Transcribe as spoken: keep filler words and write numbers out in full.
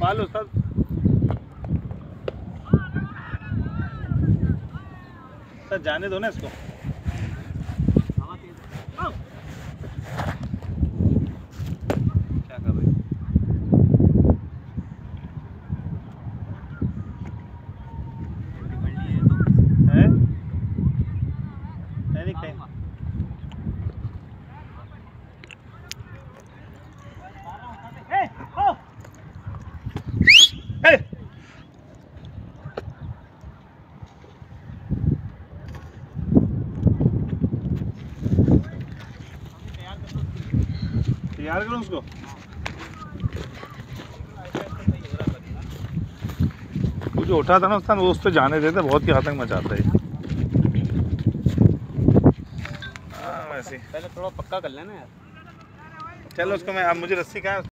निकालो सब। सर जाने दो ना इसको। क्या कर रहे हैं? नहीं नहीं तैयार करो उसको। वो जो उठा था ना उस वो उस पर जाने देते, बहुत ही आतंक मचाता है। हाँ वैसे पहले थोड़ा पक्का कर लेना यार। चलो उसको मैं, अब मुझे रस्सी कहाँ है?